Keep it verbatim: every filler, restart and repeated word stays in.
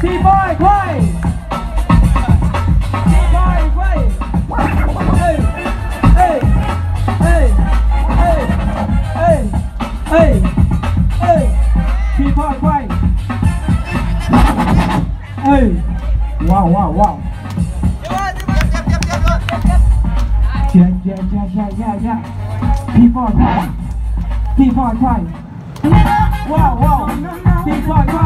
T-boy quay. T-boy quay. Ê, ê, ê, ê, ê, ê, ê. T-boy quay. Ê. Wow, wow, wow. Yeah, yeah, yeah, yeah, yeah, yeah. T-boy quay. T-boy quay. Wow, wow. T-boy quay.